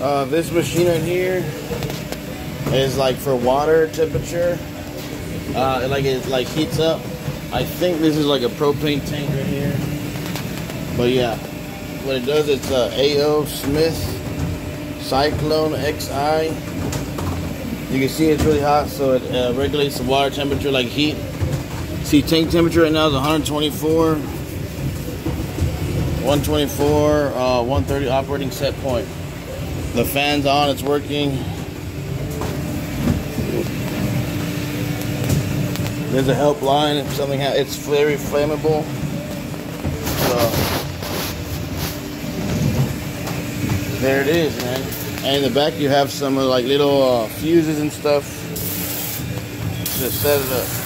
This machine right here is like for water temperature. It like heats up. I think this is like a propane tank right here. But yeah, what it does, it's A.O. Smith Cyclone XI. You can see it's really hot, so it regulates the water temperature like heat. See, tank temperature right now is 124. 130 operating set point. The fan's on, it's working. There's a helpline if something it's very flammable. So there it is, man. And in the back you have some like little fuses and stuff to set it up.